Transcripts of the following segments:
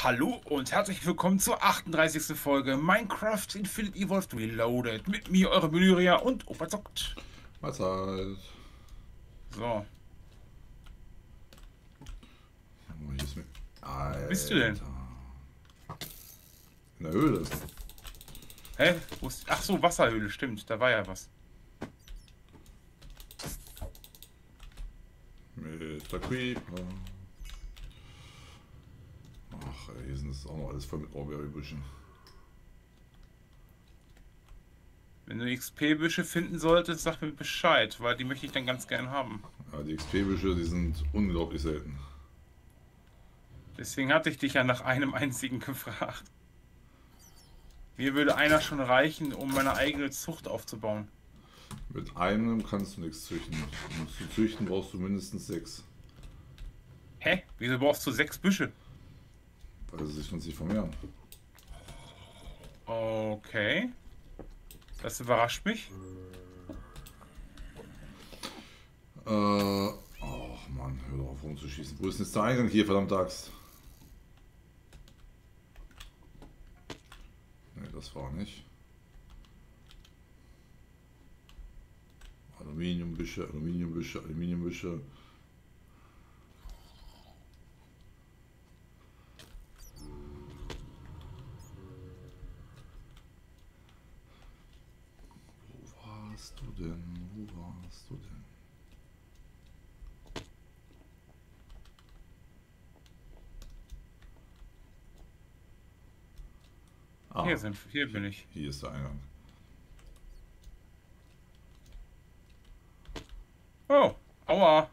Hallo und herzlich willkommen zur 38. Folge Minecraft Infinite Evolved Reloaded. Mit mir, eure Myria und Opa zockt. Mahlzeit. So, Oh, hier ist mit. wo bist du denn? Alter. In der Höhle. Hä? Ach so, Wasserhöhle, stimmt, da war ja was. Mit der Creeper. Ach, ey, hier sind es auch noch alles voll mit Orbeerbüschen. Wenn du XP-Büsche finden solltest, sag mir Bescheid, weil die möchte ich dann ganz gern haben. Ja, die XP-Büsche, die sind unglaublich selten. Deswegen hatte ich dich ja nach einem einzigen gefragt. Mir würde einer schon reichen, um meine eigene Zucht aufzubauen. Mit einem kannst du nichts züchten. Um zu züchten brauchst du mindestens 6. Hä? Wieso brauchst du 6 Büsche? Weil sie sich sonst nicht vermehren. Okay, das überrascht mich. Ach Mann, hör doch auf rumzuschießen. Wo ist denn jetzt der Eingang hier, verdammt Axt? Ne, das war nicht. Aluminiumbüsche, Aluminiumbüsche, Aluminiumbüsche. Wo warst du denn? Wo warst du denn? Ah, Hier bin ich. hier ist der Eingang. Oh, aua.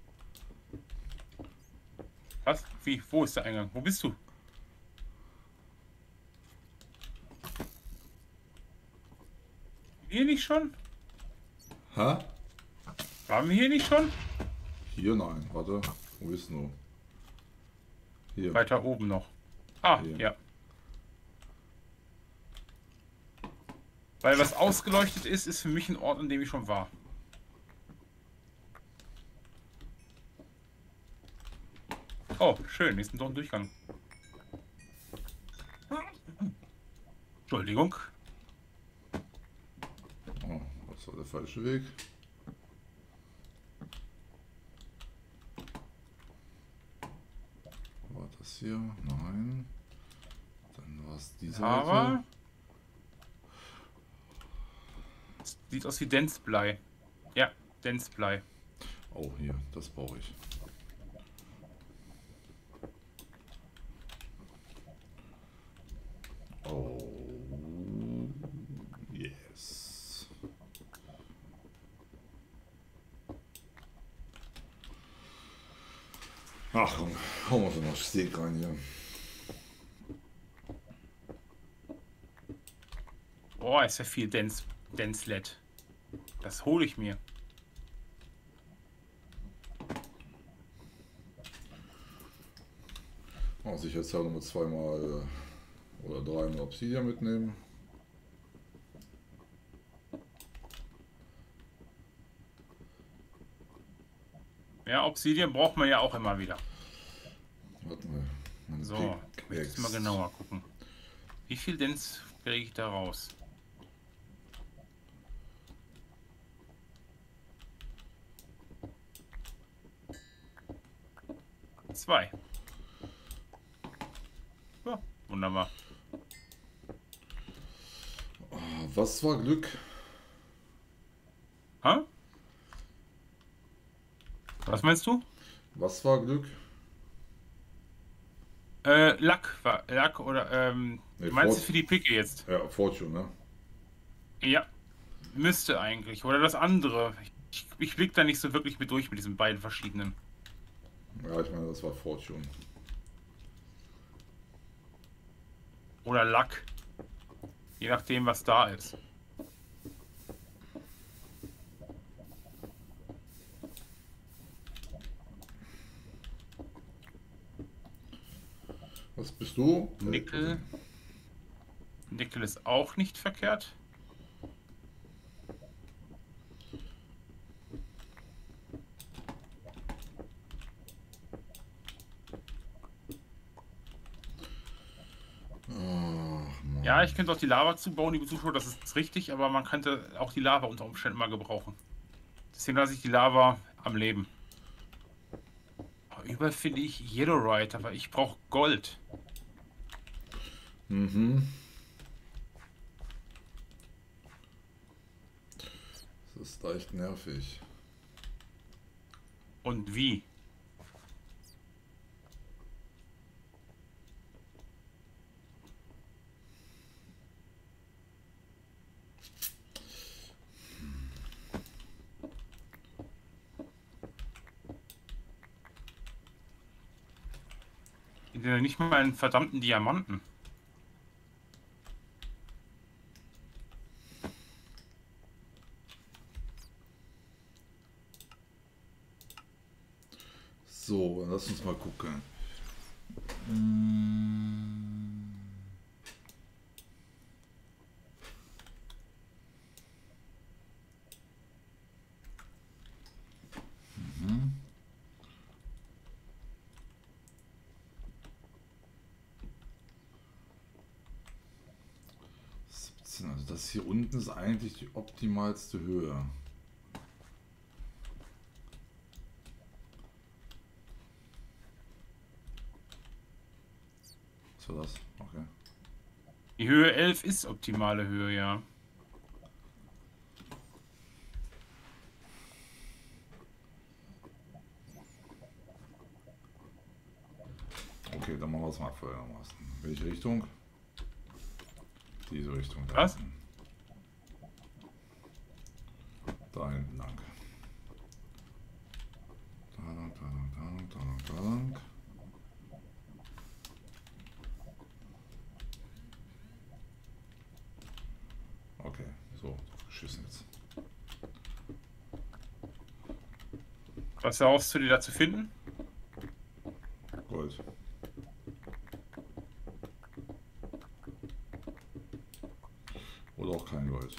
Was? Wie? Wo ist der Eingang? Wo bist du? Hier nicht schon? Hä? Waren wir hier nicht schon? Hier nein, warte. Wo ist nur? Hier. Weiter oben noch. Ah, Hier. ja. Weil was ausgeleuchtet ist, ist für mich ein Ort, an dem ich schon war. Oh, schön. Wir sind doch ein Durchgang. Entschuldigung. Oh, das war der falsche Weg. War das hier? Nein. Dann war es die Seite. Aber es sieht aus wie Denzblei. Ja, Denzblei. Oh, hier, das brauche ich. Oh, yes. Ach komm, hauen wir so noch Steak rein hier. Oh, ist ja viel Denzlet. Das hole ich mir. Oh, sicherheitshalber nur zweimal oder dreimal Obsidian mitnehmen. Ja, Obsidian braucht man ja auch immer wieder. Warte mal. Meine So, ich möchte jetzt mal genauer gucken. Wie viel Dens kriege ich da raus? Zwei. Ja, wunderbar. Was war Glück? Ha? Was meinst du? Was war Glück? Lack oder Nee, meinst du für die Picke jetzt? ja, Fortune, ne? Ja, müsste eigentlich. Oder das andere. Ich blick da nicht so wirklich mit durch mit diesen beiden verschiedenen. Ja, ich meine, das war Fortune. Oder Lack. Je nachdem, was da ist. Was bist du? Nickel. Nickel ist auch nicht verkehrt. Ja, ich könnte auch die Lava zubauen, liebe Zuschauer, das ist richtig, aber man könnte auch die Lava unter Umständen mal gebrauchen. Deswegen lasse ich die Lava am Leben. Überall finde ich Yellowrite, aber ich brauche Gold. Mhm. Das ist leicht nervig. Und wie? Nicht mal einen verdammten Diamanten. So, lass uns mal gucken. Also das hier unten ist eigentlich die optimalste Höhe. Was war das? Okay. Die Höhe 11 ist optimale Höhe, ja. Okay, dann machen wir es mal folgendermaßen. Welche Richtung? Diese Richtung. Da Was? hinten. Da hinten lang. Da lang, da lang, da lang, da lang, da lang. Okay, so, geschissen jetzt. Was erhoffst du dir da zu finden? Gold. Oder auch kein Gold.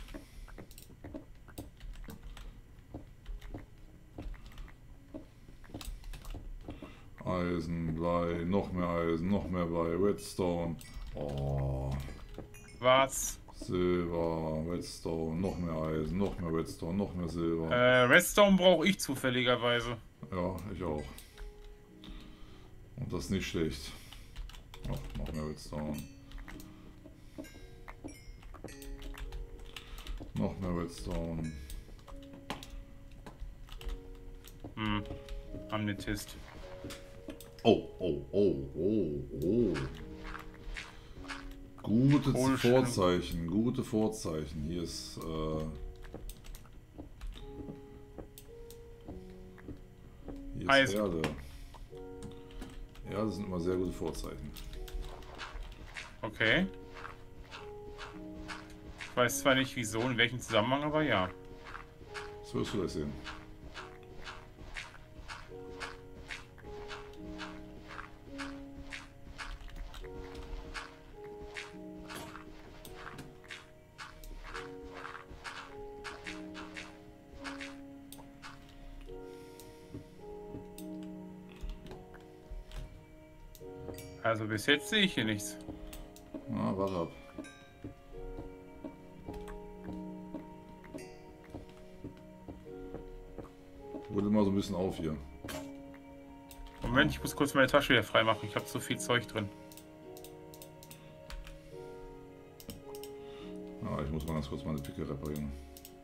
Eisen, Blei, noch mehr Eisen, noch mehr Blei, Redstone. Oh. Was? Silber, Redstone, noch mehr Eisen, noch mehr Redstone, noch mehr Silber. Redstone brauche ich zufälligerweise. Ja, ich auch. Und das ist nicht schlecht. Ach, noch mehr Redstone. Noch mehr Redstone. Amethyst. Oh, oh, oh, oh, oh. Gute Vorzeichen, gute Vorzeichen. Hier ist Eisen. Erde. Erde sind immer sehr gute Vorzeichen. Okay. Ich weiß zwar nicht wieso, in welchem Zusammenhang, aber ja. So wirst du gleich sehen. Also bis jetzt sehe ich hier nichts. Na, warte ab. Wurde immer so ein bisschen auf hier. Moment, ich muss kurz meine Tasche hier freimachen. Ich habe so viel Zeug drin. Ah, ich muss mal ganz kurz meine Picke reparieren.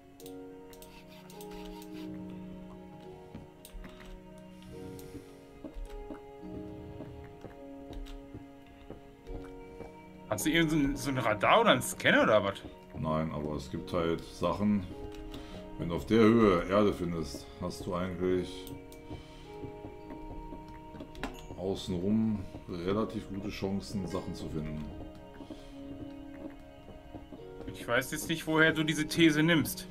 Hast du irgendwie so ein Radar oder einen Scanner oder was? Nein, aber es gibt halt Sachen, wenn du auf der Höhe Erde findest, hast du eigentlich außenrum relativ gute Chancen, Sachen zu finden. Ich weiß jetzt nicht, woher du diese These nimmst.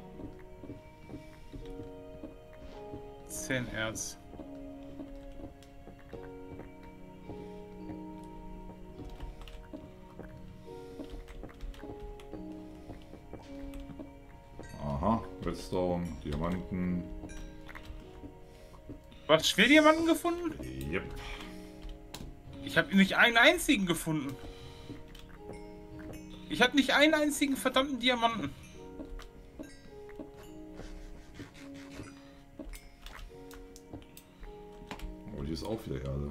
10 Erz. Aha, Redstone, Diamanten. Du hast Schwerdiamanten gefunden? Yep. Ich habe nicht einen einzigen gefunden. Ich habe nicht einen einzigen verdammten Diamanten. Oh, hier ist auch wieder Erde.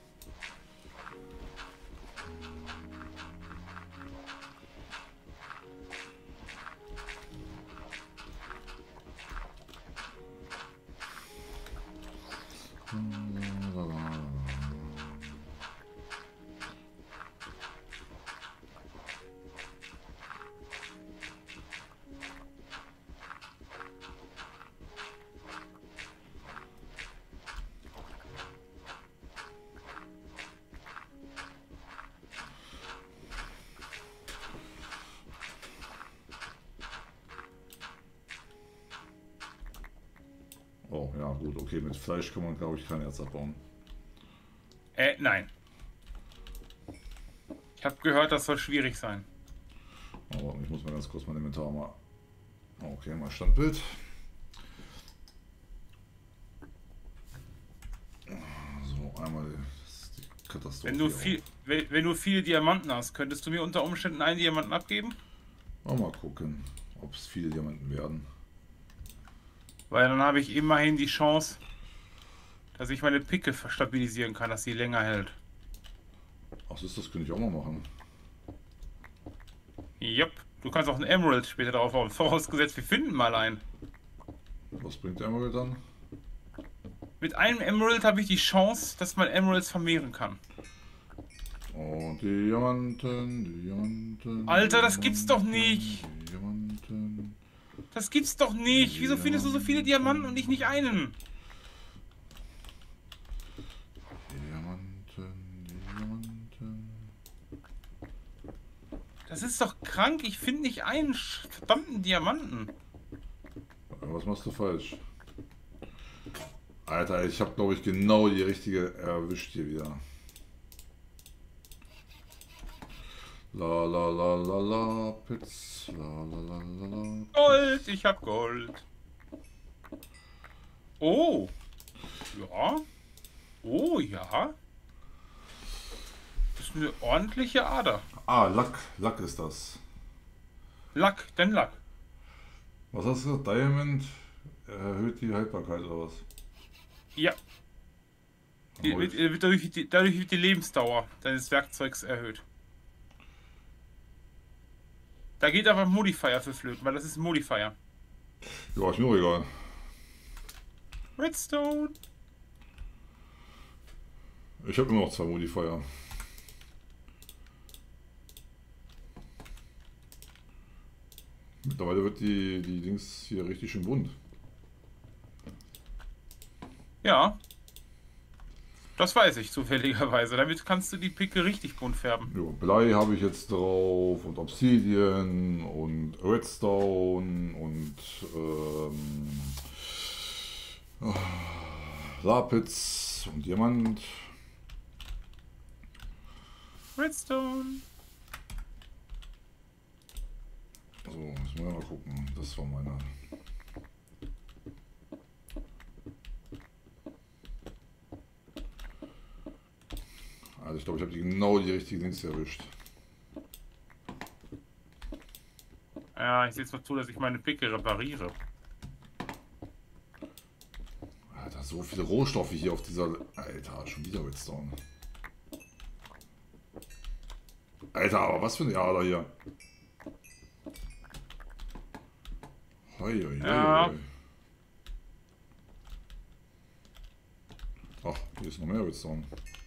Oh, ja, gut, okay, mit Fleisch kann man, glaube ich, kein Erz abbauen. Nein. Ich habe gehört, das soll schwierig sein. Aber ich muss mal ganz kurz mein Inventar mal... Okay, mal Standbild. So, einmal die Katastrophe. Wenn du viele Diamanten hast, könntest du mir unter Umständen einen Diamanten abgeben? Mal gucken, ob es viele Diamanten werden. Weil dann habe ich immerhin die Chance, dass ich meine Picke stabilisieren kann, dass sie länger hält. Ach, das könnte ich auch mal machen. Jupp, du kannst auch einen Emerald später drauf bauen. Vorausgesetzt, wir finden mal einen. Was bringt der Emerald dann? Mit einem Emerald habe ich die Chance, dass man Emeralds vermehren kann. Oh, Diamanten, Diamanten. Alter, das gibt's doch nicht! Diamanten. Das gibt's doch nicht! Wieso findest du so viele Diamanten und ich nicht einen? Diamanten, Diamanten. Das ist doch krank, ich finde nicht einen verdammten Diamanten. Was machst du falsch? Alter, ich habe glaube ich genau die richtige erwischt hier wieder. La la la la la, Pitz, la la la la la. Gold, ich hab Gold. Oh. Ja. Oh ja. Das ist eine ordentliche Ader. Ah, Lack, Lack ist das. Lack, denn Lack. Was hast du gesagt? Diamond erhöht die Haltbarkeit oder was? Ja. Dadurch wird die Lebensdauer deines Werkzeugs erhöht. Da geht aber ein Modifier für flöten, weil das ist ein Modifier. Ja, ist mir egal. Redstone. Ich habe immer noch 2 Modifier. Mittlerweile wird die Dings hier richtig schön bunt. Ja. Das weiß ich zufälligerweise. Damit kannst du die Picke richtig bunt färben. Ja, Blei habe ich jetzt drauf und Obsidian und Redstone und Lapis und Diamant. Redstone. So, jetzt müssen wir mal gucken. Das war meine. Also ich glaube, ich habe genau die richtige Dings erwischt. Ja, ich sehe jetzt mal zu, dass ich meine Picke repariere. Alter, so viele Rohstoffe hier auf dieser... Alter, schon wieder Redstone. Alter, aber was für eine Ader hier. Hoi, hoi, Ja. hoi. Ach, hier ist noch mehr Redstone.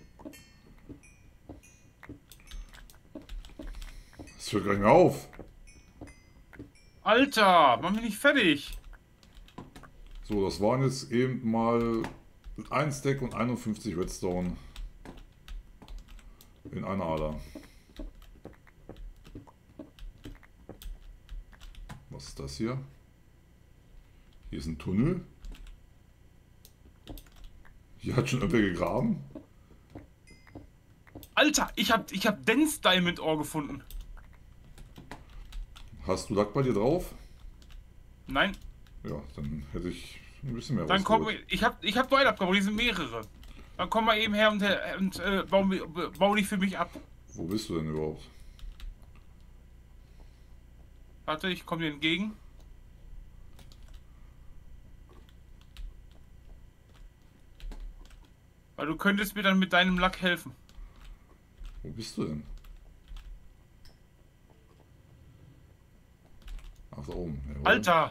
Das hört gar nicht mehr auf. Alter, mach mich nicht fertig. So, das waren jetzt eben mal 1 Stack und 51 Redstone in einer Ader. Was ist das hier? Hier ist ein Tunnel. Hier hat schon irgendwer gegraben. Alter, ich hab Dense Diamond Ore gefunden. Hast du Lack bei dir drauf? Nein, Ja, dann hätte ich ein bisschen mehr dann komm, rausgeholt. ich hab Weile abgebaut, die sind mehrere. Dann komm mal eben her und bau die für mich ab. Wo bist du denn überhaupt? Warte, ich komme dir entgegen. Weil du könntest mir dann mit deinem Lack helfen. Wo bist du denn? Ach, da oben. Jawohl. Alter!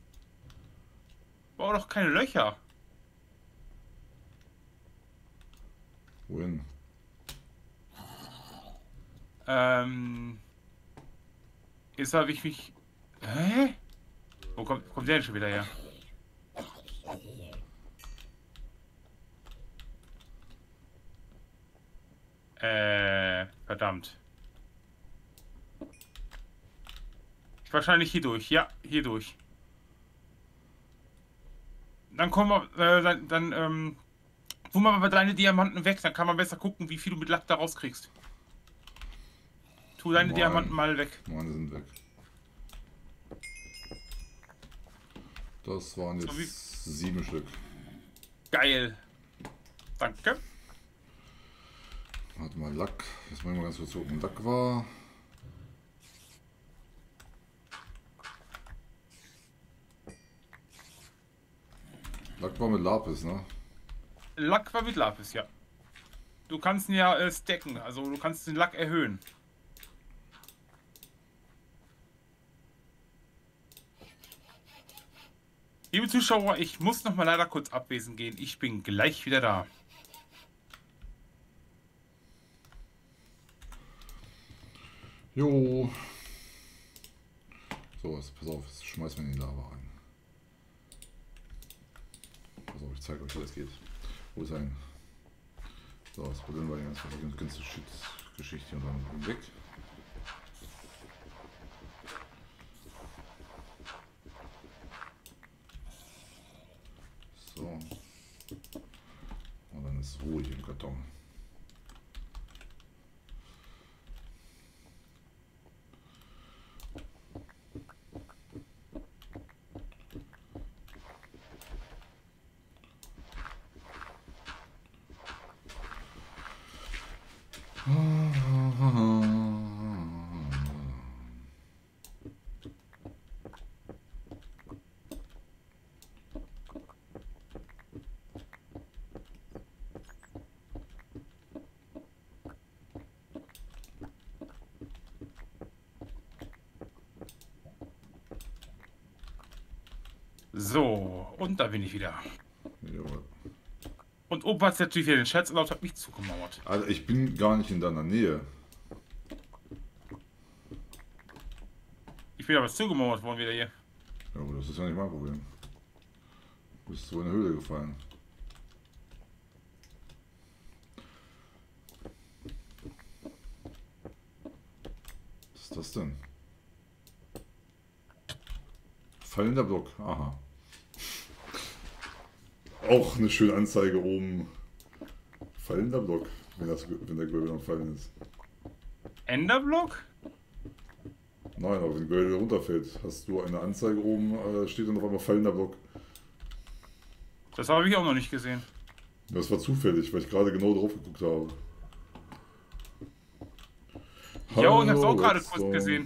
Bau doch keine Löcher. Wohin? Jetzt habe ich mich... Hä? Wo kommt der denn schon wieder her? Verdammt. Wahrscheinlich hier durch. Ja, hier durch. Dann kommen wir, tun wir mal deine Diamanten weg. Dann kann man besser gucken, wie viel du mit Lack da rauskriegst. Tu deine Diamanten mal weg. Meine sind weg. Das waren jetzt So wie- 7 Stück. Geil. Danke. Warte mal, Lack. Jetzt mal ganz kurz gucken. Lack war. Lack war mit Lapis, ne? Lack war mit Lapis, ja. Du kannst ihn ja stacken, also du kannst den Lack erhöhen. Liebe Zuschauer, ich muss noch mal leider kurz abwesend gehen. Ich bin gleich wieder da. Jo. So, jetzt, pass auf, jetzt schmeiß mir in die Lava rein. Pass auf, ich zeige euch, wie das geht. Wo ist ein. So, das Problem war die ganze Geschichte und dann weg. So. Und dann ist ruhig im Karton. So, und da bin ich wieder. Jawohl. Und Opa hat natürlich wieder den Scherz erlaubt, hat mich zugemauert. Also ich bin gar nicht in deiner Nähe. Ich bin aber zugemauert worden wieder hier. Ja, aber das ist ja nicht mein Problem. Du bist so in eine Höhle gefallen. Was ist das denn? Fallender Block, aha. Auch eine schöne Anzeige oben. Fallender Block, wenn der Gravel am Fallen ist. Enderblock? Nein, aber wenn Gravel runterfällt, hast du eine Anzeige oben, steht dann auf einmal fallender Block. Das habe ich auch noch nicht gesehen. Das war zufällig, weil ich gerade genau drauf geguckt habe. Ja, ich habe es auch gerade Redstone. kurz gesehen.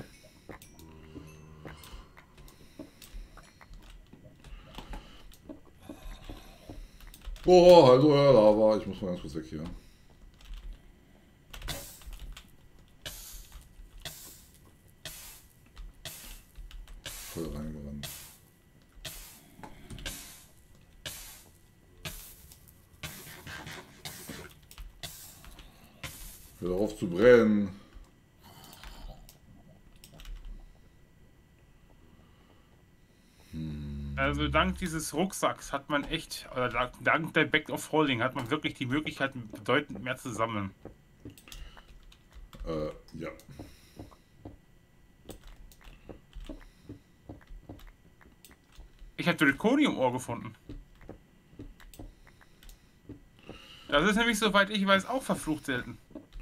Boah, hallo, ja, Lava. Ich muss mal ganz kurz weg hier. Voll reingerannt. Hör auf zu brennen. Also dank dieses Rucksacks hat man echt, oder dank der Back of Holding hat man wirklich die Möglichkeit, bedeutend mehr zu sammeln. Ja. Ich habe Draconium-Ohr gefunden. Das ist nämlich, soweit ich weiß, auch verflucht selten.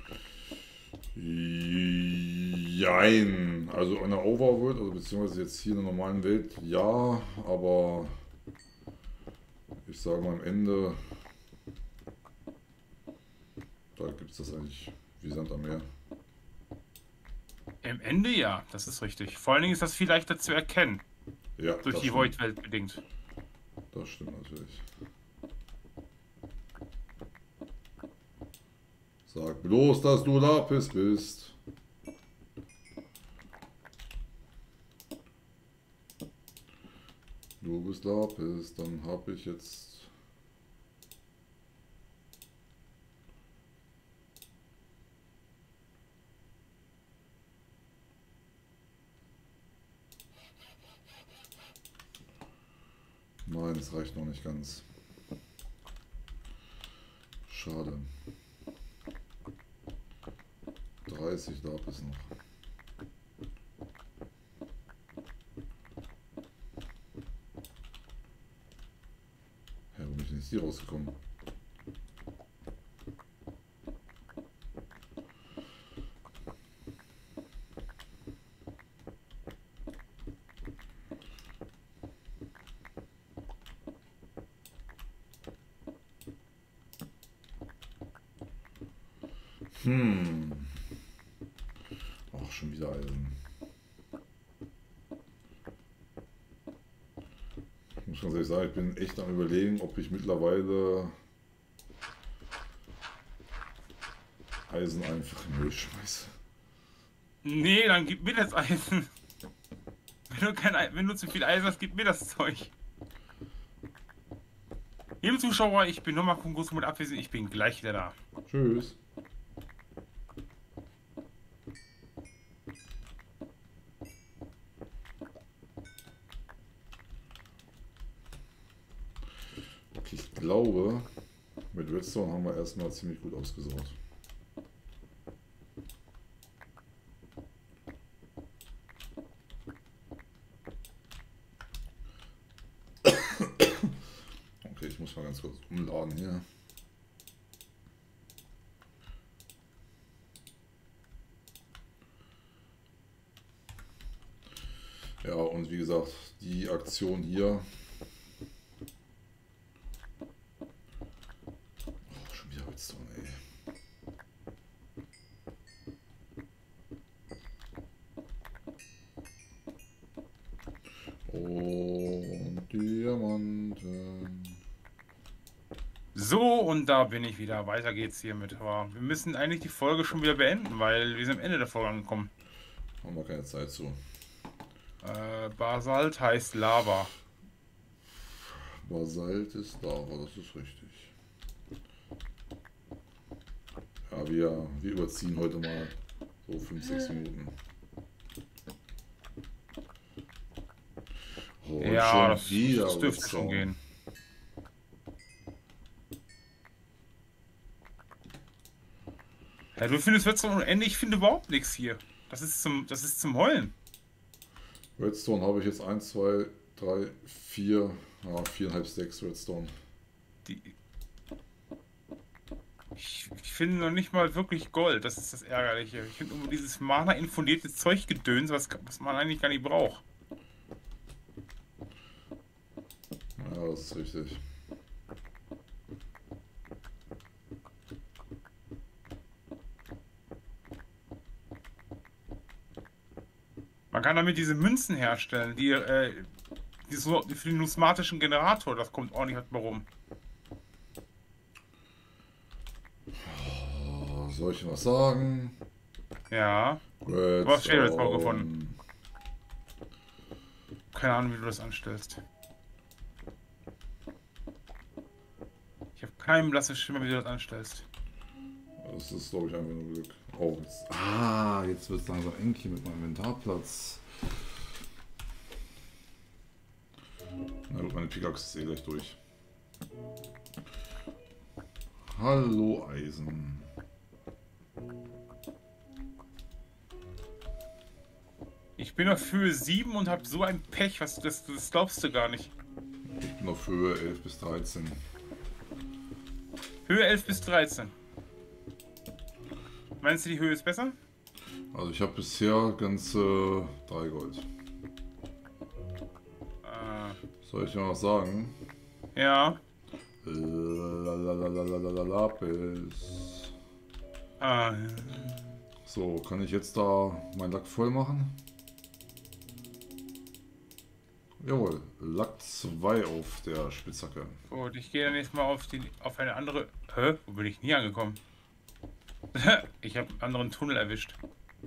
Jein. Also in der Overworld, also beziehungsweise jetzt hier in der normalen Welt, ja, aber ich sage mal am Ende, da gibt es das eigentlich wie Sand am Meer. Im Ende ja, das ist richtig. Vor allen Dingen ist das viel leichter zu erkennen, Ja, durch das die stimmt. Void-Welt bedingt. Das stimmt natürlich. Sag bloß, dass du Lapis bist. Du bist Lapis, dann habe ich jetzt... Nein, es reicht noch nicht ganz. Schade. 30 Lapis noch. Hä, wo bin ich denn jetzt hier rausgekommen? Ach, schon wieder Eisen. Ich muss ganz ehrlich sagen, ich bin echt am Überlegen, ob ich mittlerweile Eisen einfach in den Müll schmeiße. Nee, dann gib mir das Eisen. Wenn du zu viel Eisen hast, gib mir das Zeug. Liebe Zuschauer, ich bin nochmal kurz mit abwesend. Ich bin gleich wieder da. Tschüss. Okay, ich glaube, mit Redstone haben wir erstmal ziemlich gut ausgesorgt. Okay, ich muss mal ganz kurz umladen hier. Ja, und wie gesagt, die Aktion hier. Oh, schon wieder Redstone, ey. Und Diamanten. So, und da bin ich wieder. Weiter geht's hiermit. Aber wir müssen eigentlich die Folge schon wieder beenden, weil wir sind am Ende der Folge angekommen. Haben wir keine Zeit zu. Basalt heißt Lava. Basalt ist Lava, das ist richtig. Ja, wir überziehen heute mal so 5-6 Minuten. Oh, und Ja, schon das wieder dürfte schon Redstone. gehen. Ja, du findest Redstone unendlich, ich finde überhaupt nichts hier. Das ist zum Heulen. Redstone habe ich jetzt 1, 2, 3, 4, 4,5 Stacks Redstone. Die, ich finde noch nicht mal wirklich Gold, das ist das Ärgerliche. Ich finde nur dieses Mana-infundierte Zeuggedöns, was man eigentlich gar nicht braucht. Ja, das ist richtig. Man kann damit diese Münzen herstellen, die für den numismatischen Generator, das kommt ordentlich halt mal rum. Oh, soll ich was sagen? Ja, Redstone. du hast Shadow's gefunden. Keine Ahnung, wie du das anstellst. Ich habe keinen blassen Schimmer, wie du das anstellst. Das ist, glaube ich, einfach nur Glück. Oh, jetzt wird es langsam eng hier mit meinem Inventarplatz. Na gut, meine Pickaxe ist eh gleich durch. Hallo Eisen. Ich bin auf Höhe 7 und habe so ein Pech, das glaubst du gar nicht. Ich bin auf Höhe 11 bis 13. Höhe 11 bis 13. Meinst du, die Höhe ist besser? Also ich habe bisher ganze 3 Gold. Soll ich mal was sagen? Ja. Lapis. So, kann ich jetzt da meinen Lack voll machen? Jawohl, Lack 2 auf der Spitzhacke. Gut, ich gehe dann jetzt mal auf eine andere... Hä? Wo bin ich nie angekommen? Ich habe einen anderen Tunnel erwischt.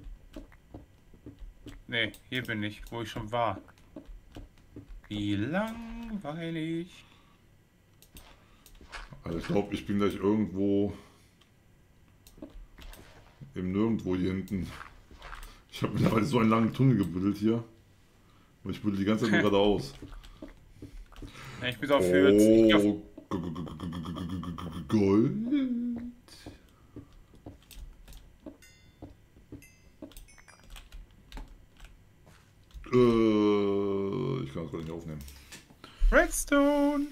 Ne, hier bin ich, wo ich schon war. Wie langweilig. Also ich glaube, ich bin gleich irgendwo im Nirgendwo hier hinten. Ich habe mittlerweile so einen langen Tunnel gebuddelt hier. Und ich buddel die ganze Zeit nur geradeaus. Ja, ich bin auch für... Gold. Ich kann das gar nicht aufnehmen. Redstone!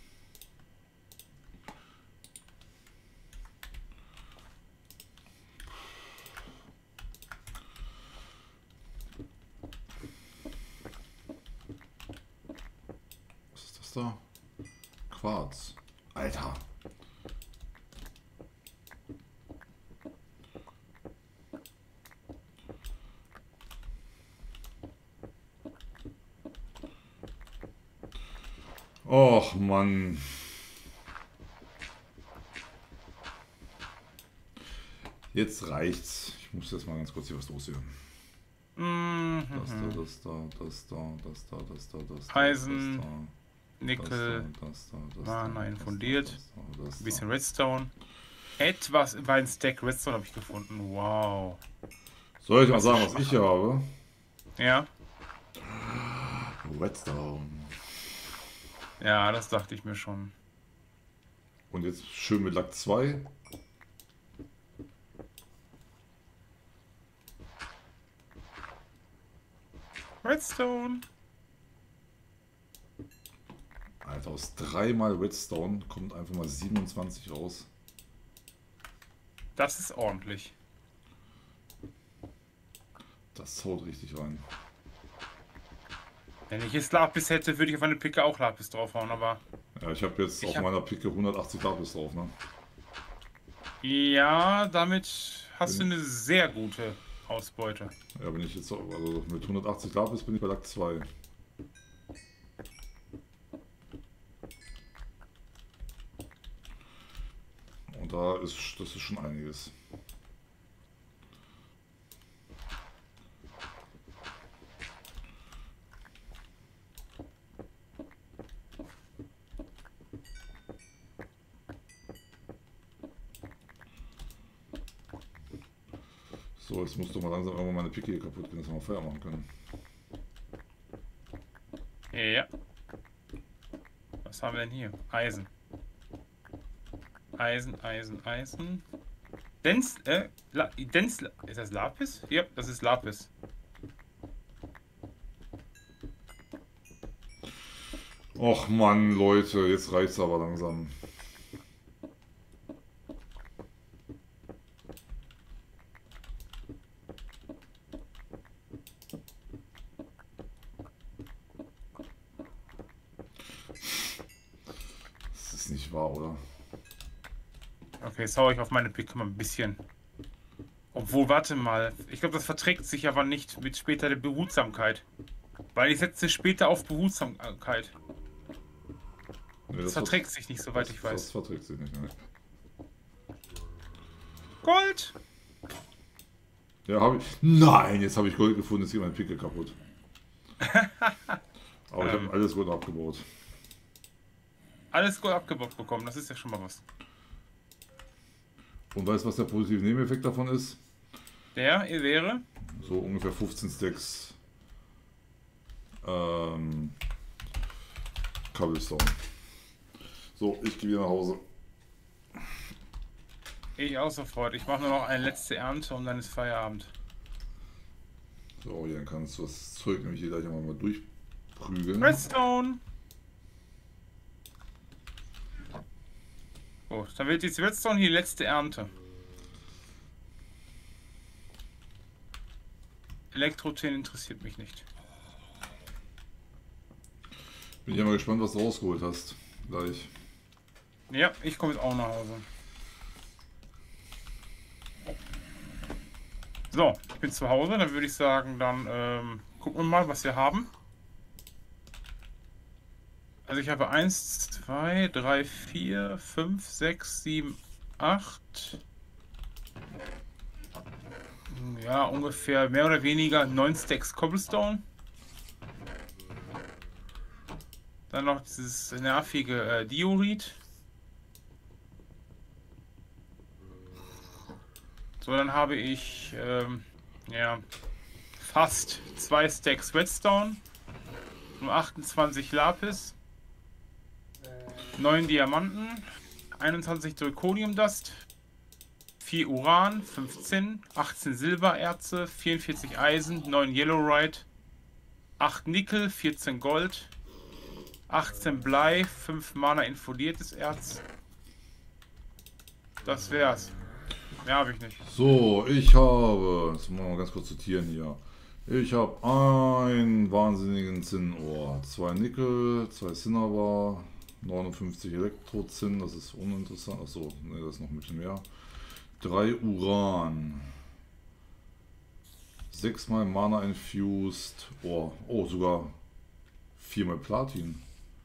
Was ist das da? Quarz. Alter. Och Mann. Jetzt reicht's. Ich muss jetzt mal ganz kurz hier was loswerden. Das da. Eisen, Nickel, Mana infundiert, ein bisschen Redstone. Etwas über ein Stack Redstone habe ich gefunden. Wow. Soll ich mal sagen, was ich hier habe? Ja. Redstone. Ja, das dachte ich mir schon. Und jetzt schön mit Lack 2. Redstone. Alter, aus 3 mal Redstone kommt einfach mal 27 raus. Das ist ordentlich. Das haut richtig rein. Wenn ich jetzt Lapis hätte, würde ich auf eine Picke auch Lapis draufhauen, aber... Ja, ich habe jetzt auf meiner Picke 180 Lapis drauf, ne? Ja, damit hast du eine sehr gute Ausbeute. Ja, bin ich jetzt, also mit 180 Lapis bin ich bei Lack 2. Und das ist schon einiges. So, jetzt muss doch mal langsam irgendwann meine Picke hier kaputt gehen, dass wir mal Feuer machen können. Ja. Was haben wir denn hier? Eisen. Eisen. Ist das Lapis? Ja, das ist Lapis. Och Mann, Leute, jetzt reicht's aber langsam. Das ist nicht wahr, oder? Okay, jetzt hau ich auf meine Picke mal ein bisschen. Obwohl, warte mal. Ich glaube, das verträgt sich aber nicht mit später der Behutsamkeit. Weil ich setze später auf Behutsamkeit. Nee, das verträgt sich nicht, soweit ich weiß. Das verträgt sich nicht, ne? Gold! Ja, habe ich. Nein, jetzt habe ich Gold gefunden, jetzt geht meine Picke kaputt. Aber ich habe alles Gold abgebaut. Alles Gold abgebaut bekommen, das ist ja schon mal was. Und weißt du, was der positive Nebeneffekt davon ist? Der wäre? So ungefähr 15 Stacks Cobblestone. So, ich gehe wieder nach Hause. Ich auch sofort. Ich mache nur noch eine letzte Ernte und dann ist Feierabend. So, hier kannst du das Zeug nämlich hier gleich mal durchprügeln. Redstone! Gut, dann wird jetzt Redstone hier die letzte Ernte. Elektroten interessiert mich nicht. Bin ja mal gespannt, was du rausgeholt hast. Gleich. Ja, ich komme jetzt auch nach Hause. So, ich bin zu Hause, dann würde ich sagen, dann gucken wir mal, was wir haben. Also ich habe 1, 2, 3, 4, 5, 6, 7, 8. Ja, ungefähr mehr oder weniger 9 Stacks Cobblestone. Dann noch dieses nervige Diorit. So, dann habe ich ja, fast 2 Stacks Redstone, nur 28 Lapis, 9 Diamanten, 21 Zirconium Dust, 4 Uran, 15, 18 Silbererze, 44 Eisen, 9 Yellowrite, 8 Nickel, 14 Gold, 18 Blei, 5 Mana infoliertes Erz. Das wär's. Mehr habe ich nicht. So, ich habe, das machen wir mal ganz kurz sortieren hier. Ich habe einen wahnsinnigen Zinnohr, 2 Nickel, 2 Cinnabar, 59 Elektrozinn, das ist uninteressant. Achso, ne, das ist noch ein bisschen mehr. 3 Uran, 6 mal Mana Infused, oh sogar 4 mal Platin.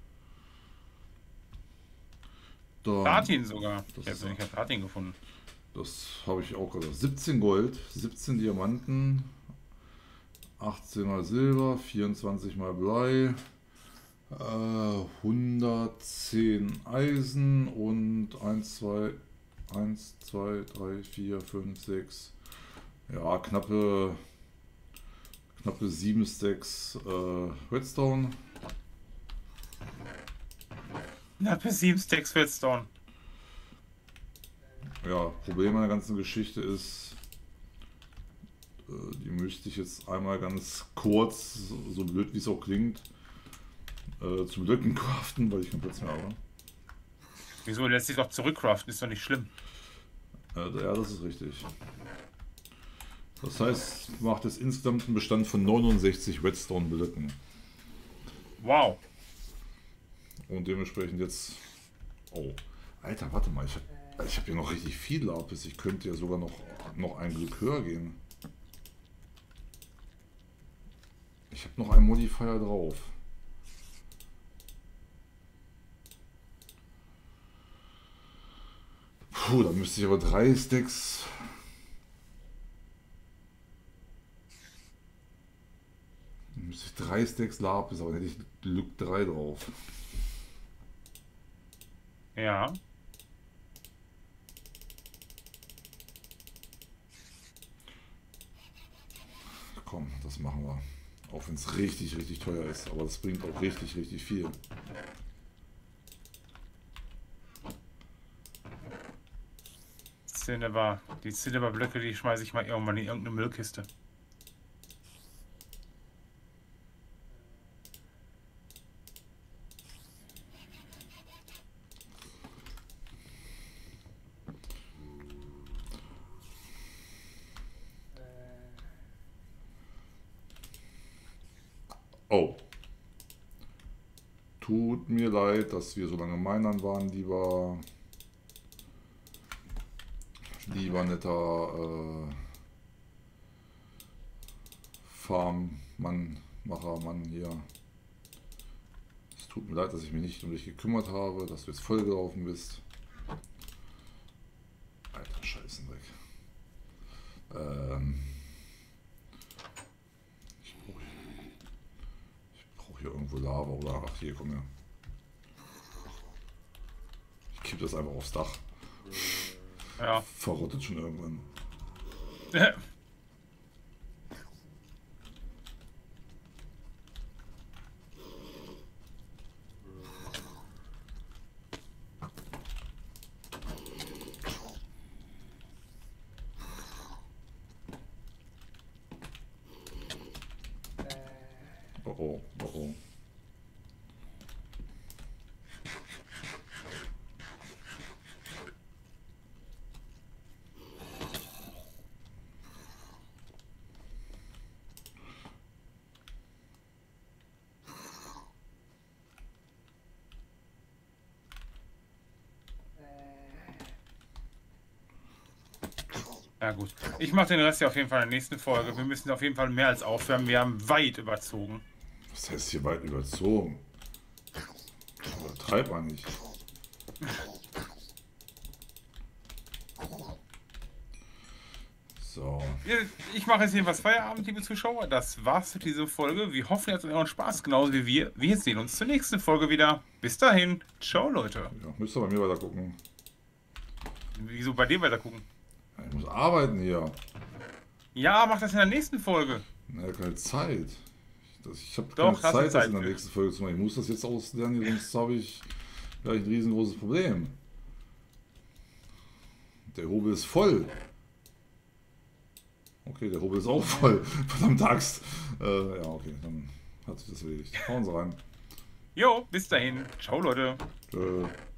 Dann, Platin sogar. Ich das habe Platin gefunden. Das habe ich auch gesagt. 17 Gold, 17 Diamanten, 18 mal Silber, 24 mal Blei, 110 Eisen und 1, 2, 3, 4, 5, 6. Ja, knappe 7 Stacks Redstone. Na, bis 7 Stacks Redstone. Ja, Problem an der ganzen Geschichte ist, die möchte ich jetzt einmal ganz kurz, so blöd wie es auch klingt, zu Blöcken craften, weil ich keinen Platz mehr habe. Wieso lässt sich doch zurückcraften? Ist doch nicht schlimm. Ja, das ist richtig. Das heißt, macht es insgesamt einen Bestand von 69 Redstone-Blöcken. Wow. Und dementsprechend jetzt... Oh, Alter, warte mal, ich hab hier noch richtig viel Lapis. Ich könnte ja sogar noch ein Glück höher gehen. Ich habe noch einen Modifier drauf. Puh, da müsste ich aber 3 Stacks... Dann müsste ich 3 Stacks Lapis, aber dann hätte ich Glück 3 drauf. Ja. Komm, das machen wir. Auch wenn es richtig, richtig teuer ist. Aber das bringt auch richtig, richtig viel. Cinnabar. Die Cinnabar-Blöcke, die schmeiße ich mal irgendwann in irgendeine Müllkiste. Oh. Tut mir leid, dass wir so lange Minern waren, lieber netter Farmmann, Machermann hier. Es tut mir leid, dass ich mich nicht um dich gekümmert habe, dass du jetzt vollgelaufen bist. Alter Scheißendreck. Ich brauche hier irgendwo Lava oder... Ach, hier, komm her. Ich kipp das einfach aufs Dach. Ja. Verrottet schon irgendwann. Oh oh, oh oh. Ja gut. Ich mache den Rest ja auf jeden Fall in der nächsten Folge. Wir müssen auf jeden Fall mehr als aufwärmen. Wir haben weit überzogen. Was heißt hier weit überzogen? Übertreib mal nicht. So. Ich mache jetzt jedenfalls Feierabend, liebe Zuschauer. Das war's für diese Folge. Wir hoffen, ihr hattet euren Spaß, genauso wie wir. Wir sehen uns zur nächsten Folge wieder. Bis dahin. Ciao, Leute. Ja, müsst ihr bei mir weiter gucken. Wieso bei dir weiter gucken? Ja, ich muss arbeiten hier. Ja, mach das in der nächsten Folge. Ja, keine Zeit. Ich habe Doch, keine hast du Zeit, das in der für. nächsten Folge zu machen. Ich muss das jetzt auslernen, sonst habe ich gleich ein riesengroßes Problem. Der Hobel ist voll. Okay, der Hobel ist auch voll. Verdammt Axt. Ja, okay, dann hat sich das erledigt. Hauen Sie rein. Jo, bis dahin. Ciao, Leute. Tschö.